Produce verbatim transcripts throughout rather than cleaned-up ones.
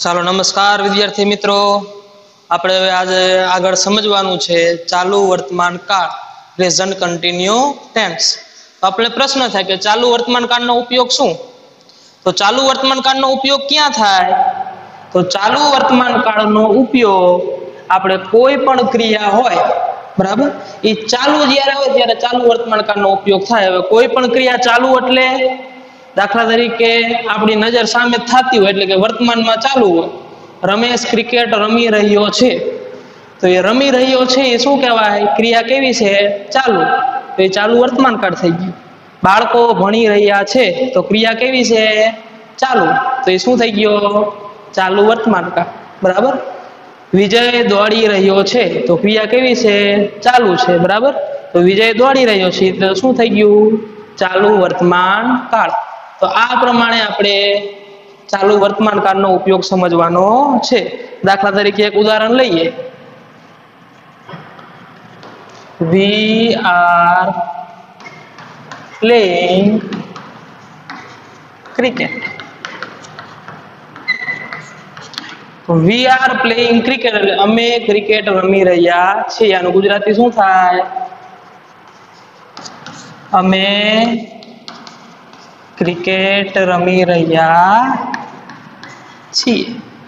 ચાલો નમસ્કાર વિદ્યાર્થી મિત્રો, આપણે હવે આજે આગળ સમજવાનું છે ચાલુ વર્તમાન કાળ પ્રેઝન્ટ કન્ટિન્યુ ટેન્સ. તો આપણે પ્રશ્ન થાય કે ચાલુ વર્તમાન કાળનો ઉપયોગ શું? તો ચાલુ વર્તમાન કાળનો ઉપયોગ ક્યાં થાય? તો ચાલુ વર્તમાન કાળનો ઉપયોગ આપણે કોઈ પણ ક્રિયા હોય, બરાબર, એ ચાલુ જ્યારે હોય ત્યારે ચાલુ વર્તમાન કાળનો ઉપયોગ થાય. હવે કોઈ પણ ક્રિયા ચાલુ એટલે દાખલા તરીકે આપણી નજર સામે થતી હોય એટલે કે વર્તમાનમાં ચાલુ હોય. રમેશ ક્રિકેટ રમી રહ્યો છે, તો એ રમી રહ્યો છે એ શું કહેવાય? ક્રિયા કેવી છે? ચાલુ. તો એ ચાલુ વર્તમાન કાળ થઈ ગયું. બાળકો ભણી રહ્યા છે, તો ક્રિયા કેવી છે? ચાલુ. તો એ શું થઈ ગયો? ચાલુ વર્તમાન કાળ. બરાબર. વિજય દોડી રહ્યો છે, તો ક્રિયા કેવી છે? ચાલુ છે. બરાબર. તો વિજય દોડી રહ્યો છે તો શું થઈ ગયું? ચાલુ વર્તમાન કાળ. તો આ પ્રમાણે આપણે ચાલુ વર્તમાન કાળનો ઉપયોગ સમજવાનો છે. દાખલા તરીકે એક ઉદાહરણ લઈએ. We are playing cricket. We are playing cricket એટલે અમે ક્રિકેટ રમી રહ્યા છીએ. આનું ગુજરાતી શું થાય? અમે ક્રિકેટ રમી રહ્યા છીએ.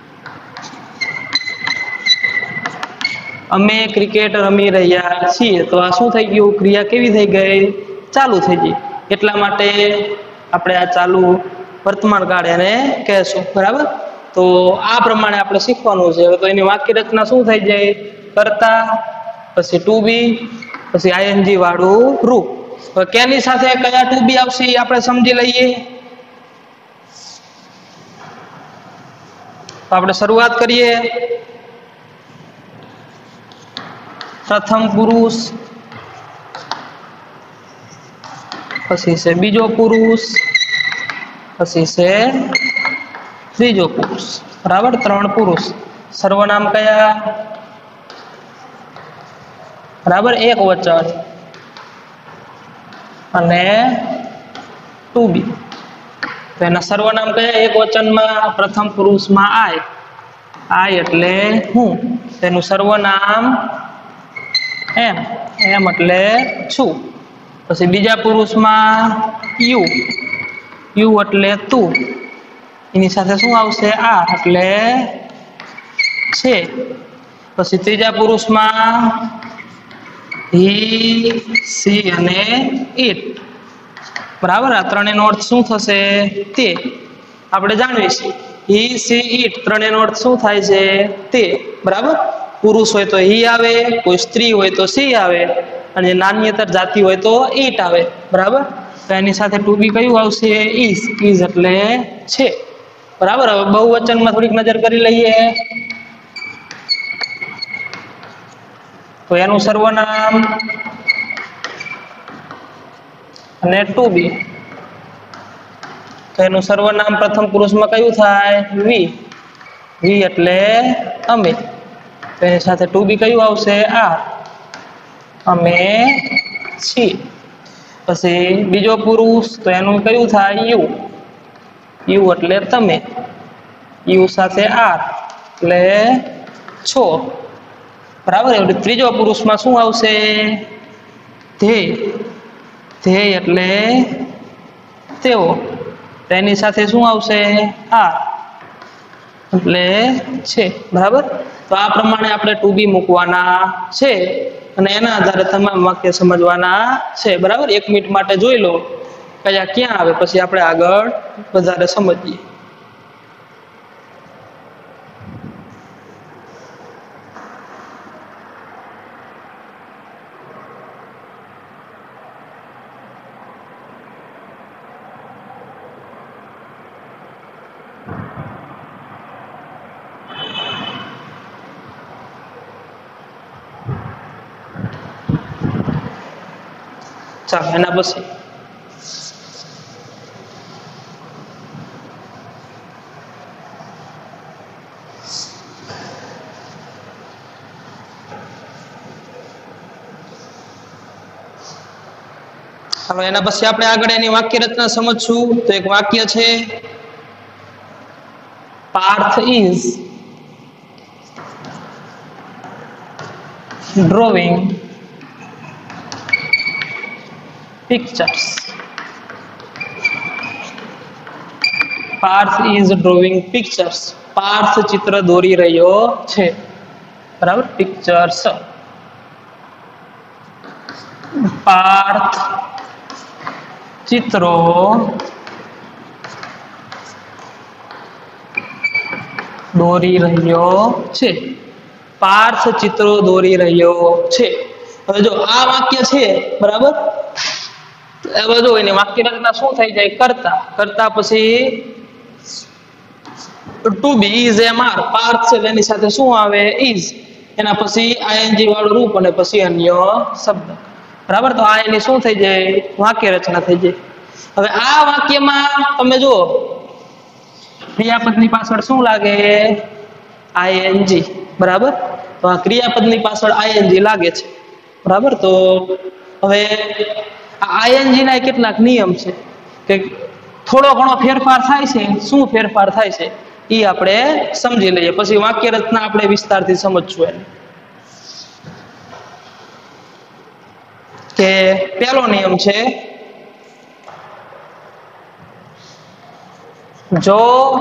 અમે ક્રિકેટ રમી રહ્યા છીએ. તો આ શું થઈ ગયું? ક્રિયા કેવી થઈ ગઈ? ચાલુ થઈ ગઈ. એટલા માટે આપણે આ ચાલુ વર્તમાન કાળ એને કહેશું. બરાબર. તો આ પ્રમાણે આપણે શીખવાનું છે. તો એની વાક્ય રચના શું થઈ જાય? કર્તા, પછી ટુ બી, પછી આઈએનજી વાળું રૂપ. હવે કેની સાથે કયા ટુ બી આવશે એ આપણે સમજી લઈએ. તો આપણે શરૂઆત કરીએ. પ્રથમ પુરુષ, પછી છે બીજો પુરુષ, પછી છે ત્રીજો પુરુષ. બરાબર. ત્રણ પુરુષ. સર્વનામ કયા? બરાબર. એક વચન અને ટુ બી. તો એના સર્વનામ કયા? એક વચનમાં પ્રથમ પુરુષમાં આય. આય એટલે હું. તેનું સર્વનામ એમ. એમ એટલે છું. પછી બીજા પુરુષમાં યુ. યુ એટલે તું. એની સાથે શું આવશે? આ એટલે છે. પછી ત્રીજા પુરુષમાં હી, સી અને ઇટ. બરાબર. આ ત્રણેયનો અર્થ શું થશે? તે. આપણે જાણવીશું. હી, સી, ઇટ ત્રણેયનો અર્થ શું થાય છે? તે. બરાબર. પુરુષ હોય તો હી આવે, કોઈ સ્ત્રી હોય તો સી આવે, અને નાન્યતર જાતિ હોય તો ઇટ આવે. બરાબર. તો એની સાથે ટુ બી કયું આવશે? ઇઝ. ઇઝ એટલે છે. બરાબર. હવે બહુવચનમાં થોડીક નજર કરી લઈએ. તો એનું સર્વનામ અને ટુ બી. તો એનું સર્વનામ પ્રથમ પુરુષમાં કયું થાય? વી. વી એટલે અમે. તો એની સાથે ટુ બી કયું આવશે? આ. અમે છીએ. પછી બીજો પુરુષ, તો એનું કયું થાય? યુ. યુ એટલે તમે. યુ સાથે આર એટલે છો. બરાબર. એટલે ત્રીજો પુરુષમાં શું આવશે? ધ્યેય. ધ્યેય એટલે તેઓ. તેની સાથે શું આવશે? આ એટલે છે. બરાબર. તો આ પ્રમાણે આપણે ટુ બી મૂકવાના છે અને એના આધારે તમામ વાક્ય સમજવાના છે. બરાબર. એક મિનિટ માટે જોઈ લો કયા ક્યાં આવે, પછી આપણે આગળ વધારે સમજીએ. ચાલો એના પછી હવે એના પછી આપણે આગળ એની વાક્ય રચના સમજશું. તો એક વાક્ય છે Parth is drawing pictures. Parth is drawing pictures. Parth ચિત્ર દોરી રહ્યો છે, બરાબર. પિક્ચર્સ. પાર્થ ચિત્રો દોરી રહ્યો છે. પાર્થ ચિત્રો દોરી રહ્યો છે. હવે જો આ વાક્ય છે, બરાબર. હવે જો એની વાક્ય રચના શું થઈ જાય? કરતા. કરતા પછી to be is am are. Parth છે એની સાથે શું આવે? ઇઝ. એના પછી આઈએનજી વાળું રૂપ અને પછી અન્ય શબ્દ, બરાબર. તો આ એની શું થઈ જાય? વાક્ય રચના થઈ જાય. હવે આ વાક્યમાં તમે જુઓ ક્રિયાપદની પાછળ શું લાગે? આઈએનજી, બરાબર. તો આ ક્રિયાપદની પાછળ આઈએનજી લાગે છે, બરાબર. તો હવે આ આઈએનજી ના કેટલાક નિયમ છે કે થોડો ઘણો ફેરફાર થાય છે. શું ફેરફાર થાય છે એ આપણે સમજી લઈએ, પછી વાક્ય રચના આપણે વિસ્તારથી સમજશું. એને કે પહેલો નિયમ છે, જો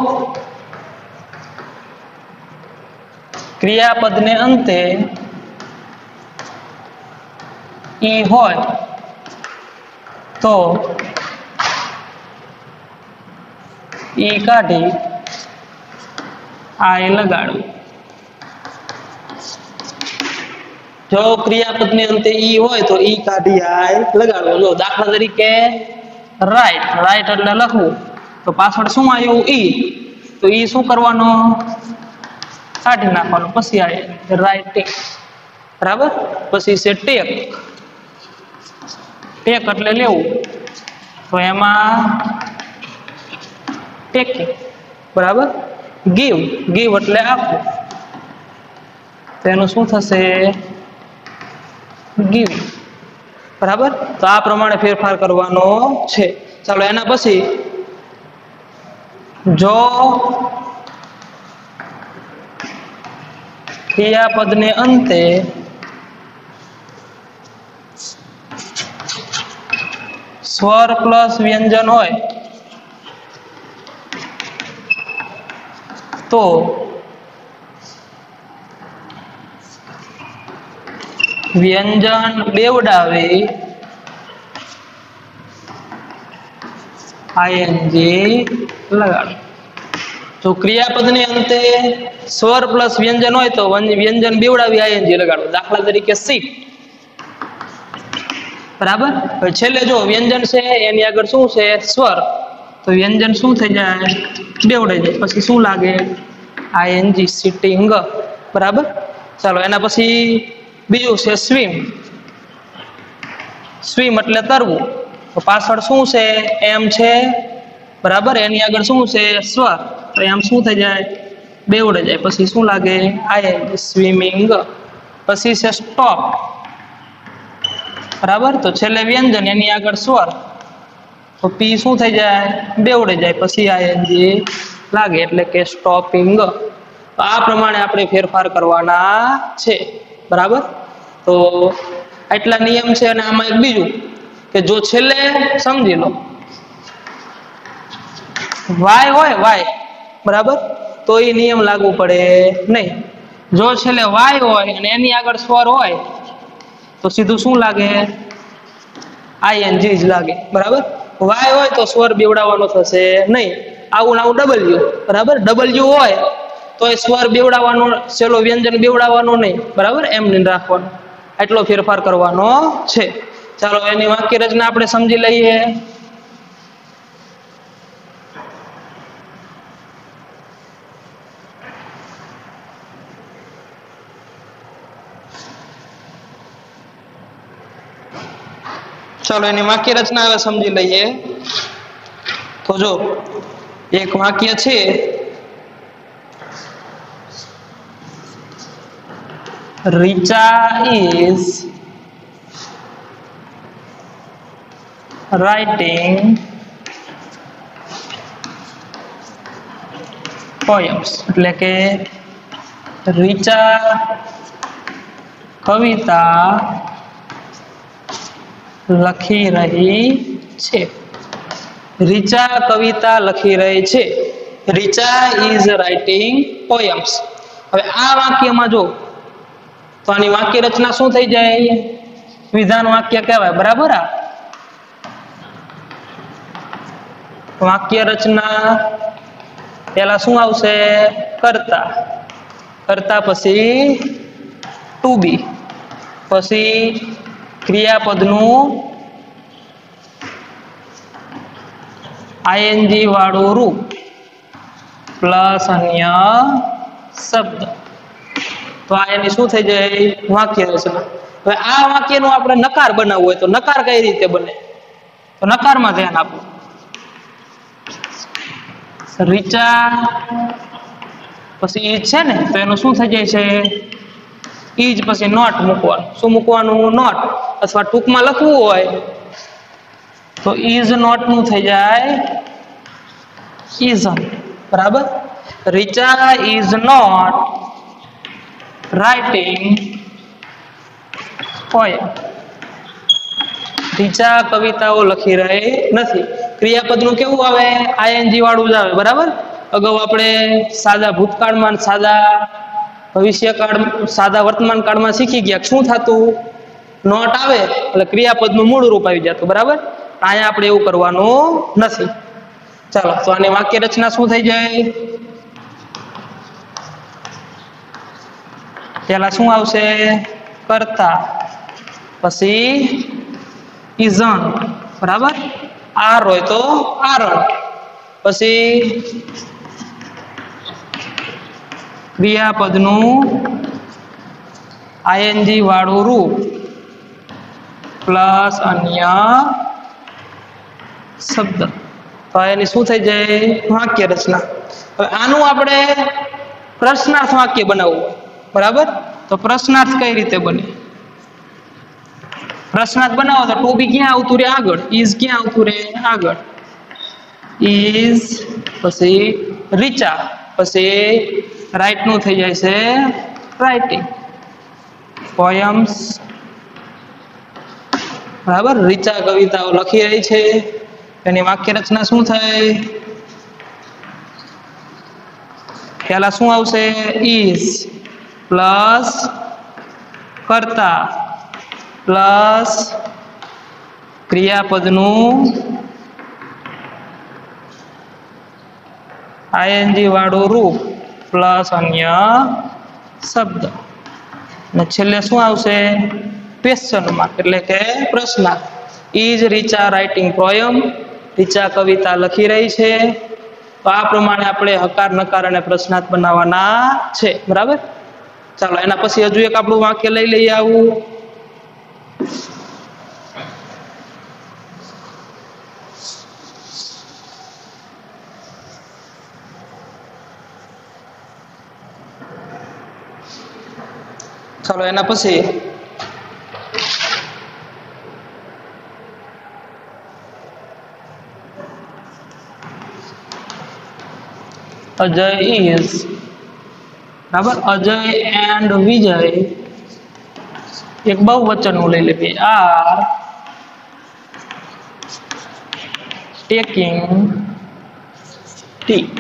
ક્રિયાપદને અંતે ઈ હોય તો ઈ કાઢી આય લગાડવું. જો ક્રિયાપદની અંતે ઈ હોય તો ઈ કાઢી આય લગાડવું. જો દાખલા તરીકે રાઈટ. રાઈટ એટલે લખવું. તો પાછળ શું આવ્યું? ઈ. તો ઈ શું કરવાનો? કાઢી નાખવાનો. પછી આય રાઇટિંગ, બરાબર. પછી છે ટેક. ટેક એટલે લેવું. તો એમાં ટેકિંગ, બરાબર. ગીવ. ગીવ એટલે આપવું. તો એનું શું થશે? ગીવિંગ, બરાબર. તો આ પ્રમાણે ફેરફાર કરવાનો છે. ચાલો એના પછી જો ક્રિયાપદને અંતે સ્વર પ્લસ વ્યંજન હોય તો વ્યંજન બેવડાવી આઈએનજી લગાડો. જો ક્રિયાપદને અંતે સ્વર પ્લસ વ્યંજન હોય તો વ્યંજન બેવડાવી આઈએનજી લગાડો. દાખલા તરીકે સીટ, બરાબર. હવે છેલ્લે જો વ્યંજન છે એની આગળ શું છે? સ્વર. તો વ્યંજન શું થઈ જાય? બેવડાઈ જાય. પછી શું લાગે? આઈએનજી, સિટિંગ, બરાબર. ચાલો એના પછી બીજું છે સ્વિમ. સ્વિમ એટલે તરવું. તો પાછળ શું છે? એમ છે, બરાબર. એની આગળ શું છે? સ્વર. તો એમ શું થઈ જાય? બેવડે જાય. પછી શું લાગે? ING, swimming. પછી છે સ્ટોપ, બરાબર. તો છેલ્લે વ્યંજન એની આગળ સ્વર. તો પી શું થઈ જાય? બેવડે જાય. પછી આઈએનજી લાગે એટલે કે સ્ટોપિંગ. તો આ પ્રમાણે આપણે ફેરફાર કરવાના છે, બરાબર. તો આટલા નિયમ છે. અને આમાં એક બીજું કે જો છેલ્લે સમજી લો વાય હોય, વાય, બરાબર, તો એ નિયમ લાગુ પડે નહીં. જો છેલ્લે વાય હોય અને એની આગળ સ્વર હોય તો સીધું શું લાગે? આઈએનજી જ લાગે, બરાબર. વાય હોય તો સ્વર બેવડાવવાનો થશે નહીં. આવું આવું ડબલ્યુ, બરાબર. ડબલ્યુ હોય તો એ સ્વર બેવડાવવાનો, છેલ્લો વ્યંજન બેવડાવવાનો નહીં, બરાબર. એમ નહીં રાખવાનો. એટલો ફેરફાર કરવાનો છે. ચાલો એની વાક્ય રચના આપણે સમજી લઈએ. ચાલો એની વાક્ય રચના હવે સમજી લઈએ. તો જો એક વાક્ય છે, Richa is writing પોયમ્સ એટલે કે રીચા કવિતા લખી રહી છે. રીચા કવિતા લખી રહી છે. Richa is writing poems. હવે આ વાક્યમાં જો તો આની વાક્ય રચના શું થઈ જાય? વિધાન વાક્ય કહેવાય, બરાબર. આ વાક્ય રચના પેલા શું આવશે? કર્તા. કર્તા પછી ટુ બી, પછી ક્રિયાપદનું આઈએનજી વાળું રૂપ પ્લસ અન્ય શબ્દ. તો આ એની શું થઈ જાય? વાક્ય રચના. હવે આ વાક્યનું આપણે નકાર બનાવવું હોય તો નકાર કઈ રીતે બને? તો નકારમાં ધ્યાન આપો. રીચા પછી ઈજ છે ને, તો એનું શું થઈ જાય છે? ઈજ પછી નોટ મૂકવાનું. શું મૂકવાનું? નોટ. અથવા ટૂંકમાં લખવું હોય તો ઈઝ નોટ નું થઈ જાય ઇઝન, બરાબર. Richa is not writing poem. Richa કવિતાઓ લખી રહી નથી. ક્રિયાપદનું કેવું આવે? આઈએનજી વાળું જ આવે, બરાબર. અગાઉ આપણે સાદા ભૂતકાળમાં, સાદા ભવિષ્યકાળ, સાદા વર્તમાન કાળમાં શીખી ગયા શું થતું? નોટ આવે એટલે ક્રિયાપદનું મૂળ રૂપ આવી જતું, બરાબર. અહીંયા આપણે એવું કરવાનું નથી. ચાલો, તો આની વાક્ય રચના શું થઈ જાય? પેલા શું આવશે? કર્તા, પછી ઇઝન, બરાબર. આર હોય તો આરણ, પછી ક્રિયાપદનું આઈએનજી વાળું રૂપ પ્લસ અન્ય શબ્દ. તો એની શું થઈ જાય? વાક્ય રચના. હવે આનું આપણે પ્રશ્નાર્થ વાક્ય બનાવવું, બરાબર. તો પ્રશ્નાર્થ કઈ રીતે બને? પ્રશ્નાર્થ બનાવો તો ટુ બી ક્યાં આવતું રહે? આગળ. ઇઝ ક્યાં આવતું રહે? આગળ. ઇઝ પછી રીચા, પછી રાઇટ નું થઈ જાય છે રાઇટિંગ પોયમ્સ, બરાબર. રીચા કવિતાઓ લખી રહી છે. એની વાક્ય રચના શું થાય? પેલા શું આવશે? ઇઝ પ્લસ કર્તા પ્લસ ક્રિયાપદનું આઈએનજી વાળું રૂપ પ્લસ અન્ય શબ્દ. અને છેલ્લે શું આવશે? ક્વેશ્ચન માર્ક એટલે કે પ્રશ્નાર્થ. Is Richa writing poem? Richa કવિતા લખી રહી છે. તો આ પ્રમાણે આપણે હકાર, નકાર અને પ્રશ્નાર્થ બનાવવાના છે, બરાબર. ચાલો, એના પછી હજુ એક આપણું વાક્ય લઈ લઈએ. આવું ચાલો, એના પછી અજય ઇઝ, બરાબર. અજય એન્ડ વિજય એક બહુવચન નું લઈ લઈએ. R taking tea.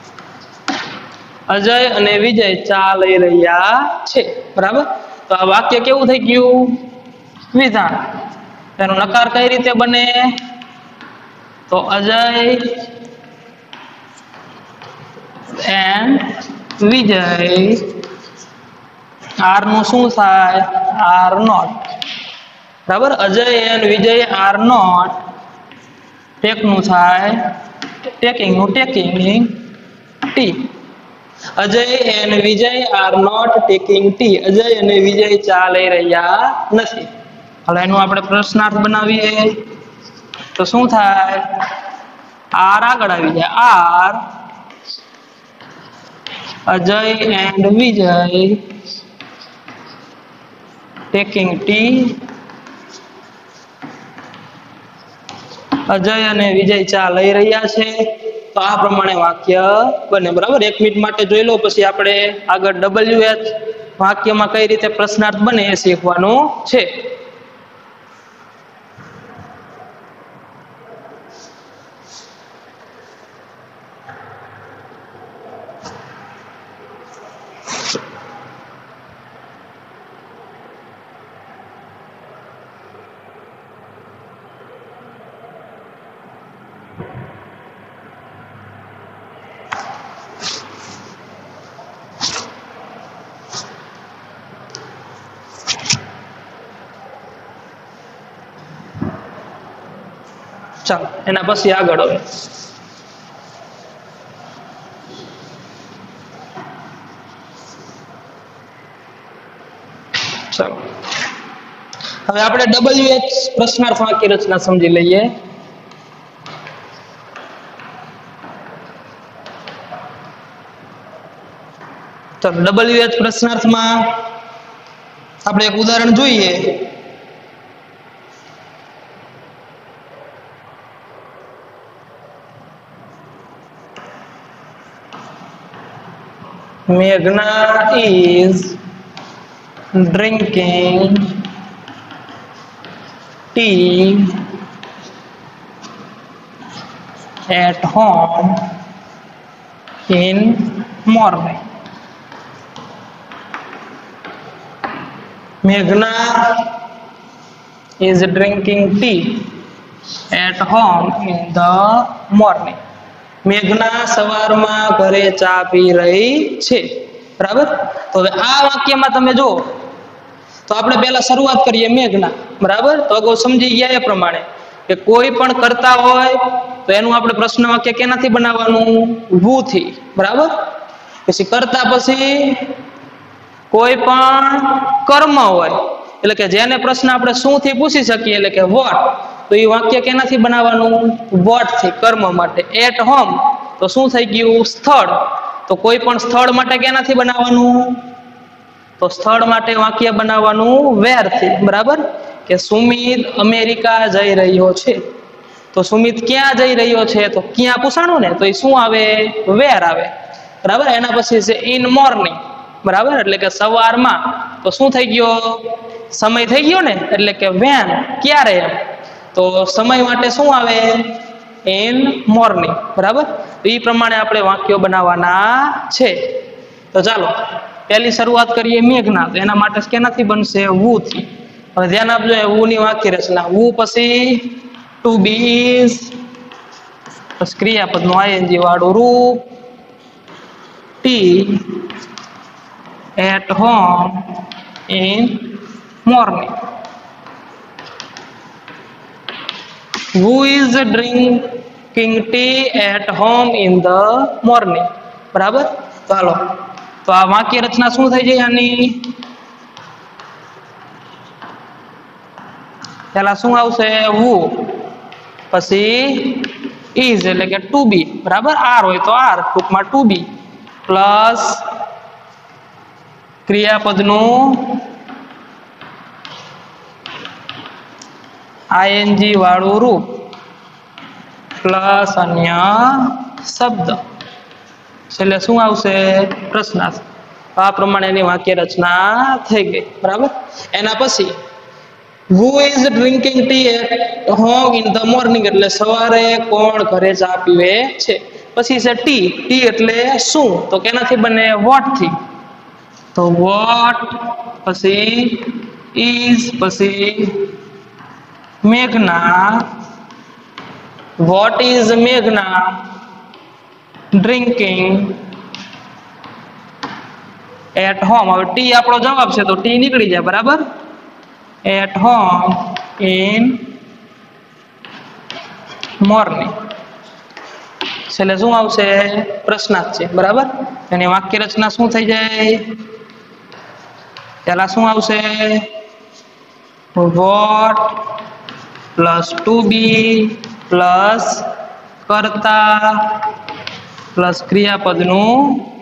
અજય અને વિજય ચા લઈ રહ્યા છે, બરાબર. તો આ વાક્ય કેવું થઈ ગયું? વિધાન. એનો નકાર કઈ રીતે બને? તો અજય એન્ડ વિજય, આર નું શું થાય? આર નોટ, બરાબર. Ajay and Vijay are not. Take નું થાય ટેકિંગ નું taking tea. Ajay and Vijay are not taking tea. Ajay અને વિજય ચા લઈ રહ્યા નથી. હવે એનું આપણે પ્રશ્નાર્થ બનાવીએ તો શું થાય? આર આગળ આવી જાય. Are Ajay and Vijay taking tea. Ajay અને વિજય ચા લઈ રહ્યા છે. તો તો આ પ્રમાણે વાક્ય બને, બરાબર. એક મિનિટ માટે જોઈ લો, પછી આપણે આગળ ડબલ્યુ એચ વાક્યમાં કઈ રીતે પ્રશ્નાર્થ બને એ શીખવાનું છે. ચાલો એના પછી આગળ હવે ચાલો હવે આપણે ડબલ્યુ એચ પ્રશ્નાર્થ વાક્ય રચના સમજી લઈએ. ચાલો ડબલ્યુ એચ પ્રશ્નાર્થમાં આપણે એક ઉદાહરણ જોઈએ. Meghna is drinking tea at home in morning. Meghna is drinking tea at home in the morning. મેઘના સવારમાં ઘરે ચા પી રહી છે, બરાબર. તો હવે આ વાક્યમાં તમે જો તો આપણે પહેલા શરૂઆત કરીએ મેઘના, બરાબર. તો અગાઉ સમજી ગયા એ પ્રમાણે કે કોઈ પણ કરતા હોય તો એનું આપણે પ્રશ્ન વાક્ય કેનાથી બનાવવાનું? વુ થી, બરાબર. પછી કરતા પછી કોઈ પણ કર્મ હોય એટલે કે જેને પ્રશ્ન આપણે શું થી પૂછી શકીએ એટલે કે વોટ, તો એ વાક્ય કેનાથી બનાવવાનું? વોટ થી, કર્મ માટે. એટ હોમ તો શું થઈ ગયું? સ્થળ. તો કોઈ પણ સ્થળ માટે કેનાથી બનાવવાનું? તો સ્થળ માટે વાક્ય બનાવવાનું વેર થી, બરાબર. કે સુમિત અમેરિકા જઈ રહ્યો છે, તો સુમિત ક્યાં જઈ રહ્યો છે? તો ક્યાં પૂછાણું ને, તો એ શું આવે? વેર આવે, બરાબર. એના પછી છે ઇન મોર્નિંગ, બરાબર. એટલે કે સવારમાં, તો શું થઈ ગયો? સમય થઈ ગયો ને, એટલે કે વેન, ક્યારે એમ. તો સમય માટે શું આવે? ઇન મોર્નિંગ, બરાબર. તો એ પ્રમાણે આપણે વાક્યો બનાવવાના છે. તો ચાલો પહેલી શરૂઆત કરીએ મેઘના. તો એના માટે કેનાથી બનશે? વુ થી. હવે ધ્યાન આપજો, વુ ની વાક્ય રચના. વુ પછી ટુ બી ઇઝ, પછી ક્રિયાપદનું આઈએનજી વાળું રૂપ, tea at home in morning. Who is drinking tea at home in the morning? બરાબર. તો હાલો, તો આ વાક્ય રચના શું થઈ જાય આની? પહેલા શું આવશે? who, પછી is એટલે કે ટુ બી, બરાબર. આર હોય તો આર, ટૂંકમાં ટુ બી, પ્લસ ક્રિયાપદનું આઈએનજી વાળું રૂપ પ્લસ અન્ય શબ્દ, એટલે શું આવશે? પ્રશ્નાર્થ. આ પ્રમાણે એની વાક્ય રચના થઈ ગઈ, બરાબર. એના પછી who is drinking tea at home in the morning એટલે સવારે કોણ ઘરે ચા પીવે છે. પછી છે ટી. ટી એટલે શું? તો કેનાથી બને? વોટ થી. તો વોટ પછી is પછી મેઘના. વોટ ઇઝ મેઘના ડ્રિંકિંગ એટ હોમ. હવે ટી આપણો જવાબ છે તો ટી નીકળી જાય, બરાબર. At home in morning. છેલ્લે શું આવશે? પ્રશ્નાર્થ છે, બરાબર. એની વાક્ય રચના શું થઈ જાય? પહેલા શું આવશે? What plus to be plus કર્તા પ્લસ ક્રિયાપદનું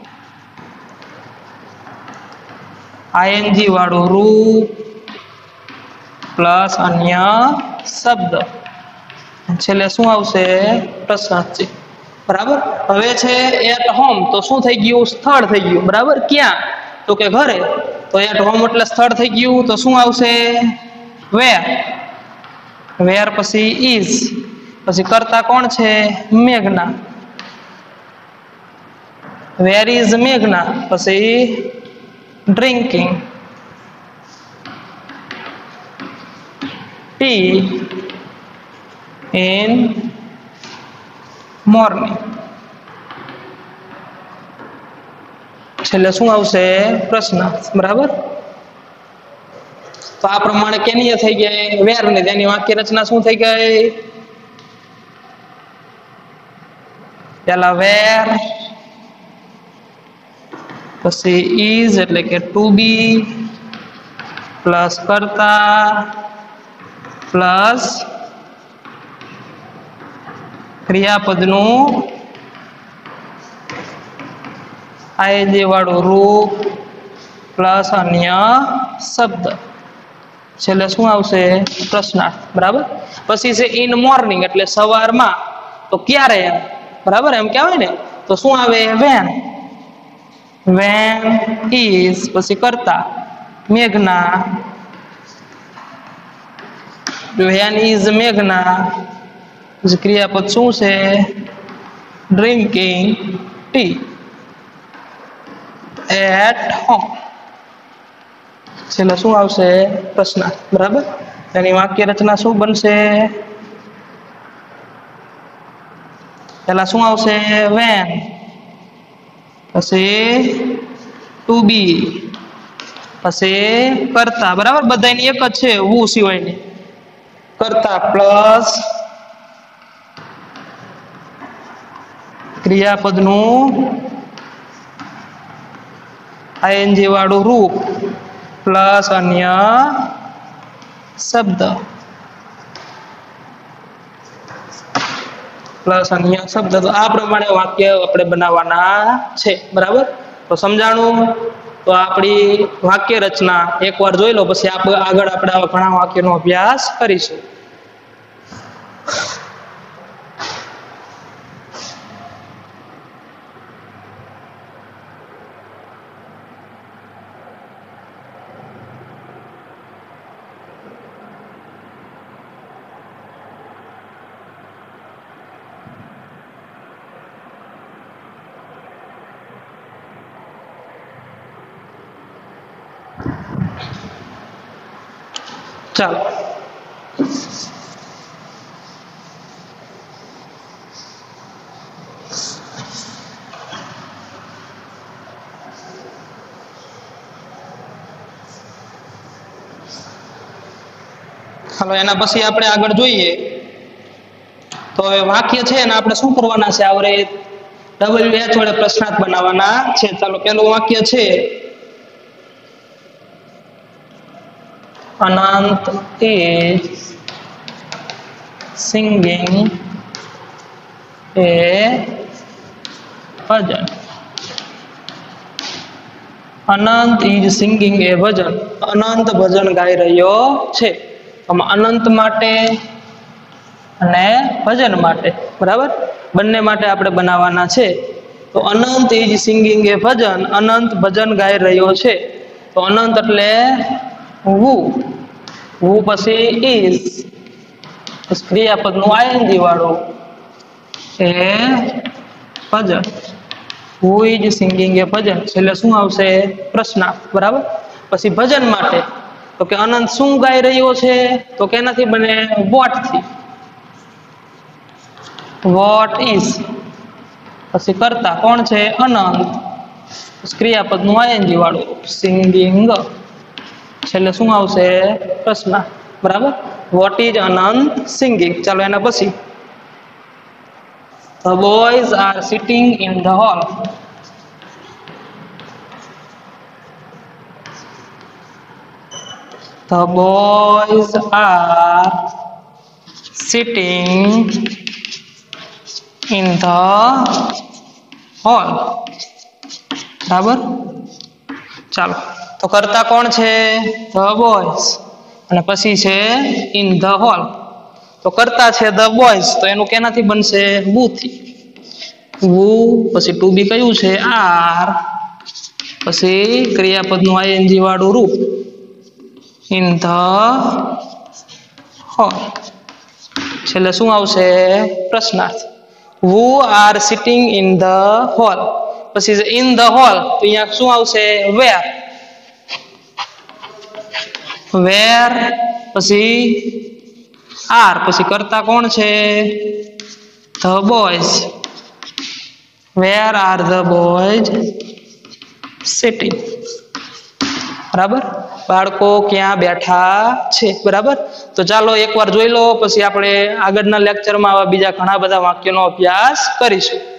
આઈએનજી વાળું રૂપ પ્લસ અન્ય શબ્દ. છેલ્લે શું આવશે? પ્રશ્નાર્થ છે. બરાબર. હવે છે એટ હોમ, તો શું થઈ ગયું? સ્થળ થઈ ગયું. બરાબર. ક્યાં? તો કે ઘરે. તો એટ હોમ એટલે સ્થળ થઈ ગયું. તો શું આવશે? વેર. વેર પછી ઇઝ, પછી કરતા કોણ છે? મેઘના. વેર ઇઝ મેઘના, પછી ડ્રિંકિંગ ટી ઇન મોર્નિંગ. છેલ્લે શું આવશે? પ્રશ્ન. બરાબર. તો આ પ્રમાણે કેની થઈ ગઈ? વેર ને તેની વાક્ય રચના શું થઈ ગઈ? પેલા વેર, પછી ઇઝ એટલે કે ટુ બી પ્લસ કરતા પ્લસ ક્રિયાપદનું આઈએનજી વાળું રૂપ પ્લસ અન્ય શબ્દ. છેલ્લે શું આવશે? પ્રશ્નાર્થ. બરાબર. પછી છે ઇન મોર્નિંગ એટલે સવારમાં. તો ક્યારે? એમ. બરાબર. એમ કહેવાય ને. તો શું આવે? વેન. વેન ઇઝ, પછી કરતા મેઘના. વેન ઇઝ મેઘના, પછી ક્રિયાપદ શું છે? Drinking tea at home. છેલ્લે શું આવશે? પ્રશ્ન. બરાબર. તેની વાક્ય રચના શું બનશે? પેલા શું આવશે? વેન, પછી ટુ બી, પછી કરતા. બરાબર. બધાની એક જ છે, વુ સિવાયની. કરતા પ્લસ ક્રિયાપદનું આઈએનજી વાળું રૂપ પ્લસ અન્ય શબ્દ પ્લસ અન્ય શબ્દ. તો આ પ્રમાણે વાક્ય આપણે બનાવવાના છે. બરાબર. તો સમજાણું? તો આપણી વાક્ય રચના એકવાર જોઈ લો, પછી આપણે આગળ આપણે આવા ઘણા વાક્યનો અભ્યાસ કરીશું. ચાલો. ચાલો એના પછી આપણે આગળ જોઈએ. તો હવે વાક્ય છે ને આપણે શું કરવાના છે? આવરે ડબલ્યુ એચ વડે પ્રશ્નાર્થ બનાવવાના છે. ચાલો પેલું વાક્ય છે, Anant is singing a bhajan. Anant is singing a ભજન. અનંત ભજન ગાઈ રહ્યો છે. અનંત માટે અને ભજન માટે. બરાબર. બંને માટે આપણે બનાવવાના છે. તો અનંત is singing a ભજન, અનંત ભજન ગાઈ રહ્યો છે. તો અનંત એટલે વુ, વુ પછી ઇઝ, ક્રિયાપદનું આઈએનજી વાળું એ ભજન. હુ ઇઝ સિંગિંગ એ ભજન. એટલે શું આવશે? પ્રશ્નાર્થ. બરાબર. પછી ભજન માટે તો કે અનંત શું ગાઈ રહ્યો છે? તો કેનાથી બને? વોટ થી. વોટ ઇઝ, પછી કરતા કોણ છે? અનંત, ક્રિયાપદનું આઈએનજી વાળું સિંગિંગ. છેલ્લે શું આવશે? પ્રશ્ન. બરાબર. What is Anant singing. ચાલો એના પછી The boys are sitting in the hall. The boys are sitting in the hall. બરાબર. ચાલો. તો કરતા કોણ છે? The boys. અને પછી છે in the hall. તો કરતા છે the boys, તો એનું કેનાથી બનશે? વુ થી. વુ પછી ટુ બી કયું છે આર પછી ક્રિયાપદનું આઈએનજી વાળું રૂપ ઇન ધ હોલ છેલ્લે શું આવશે પ્રશ્નાર્થ who are sitting in the hall પછી in the hall તો અહીંયા શું આવશે where where પછી are પછી કરતા કોણ છે the boys where are the boys sitting બરાબર બાળકો ક્યાં બેઠા છે બરાબર તો ચાલો એકવાર જોઈ લો પછી આપણે આગળના લેક્ચરમાં આવા બીજા ઘણા બધા વાક્યોનો અભ્યાસ કરીશું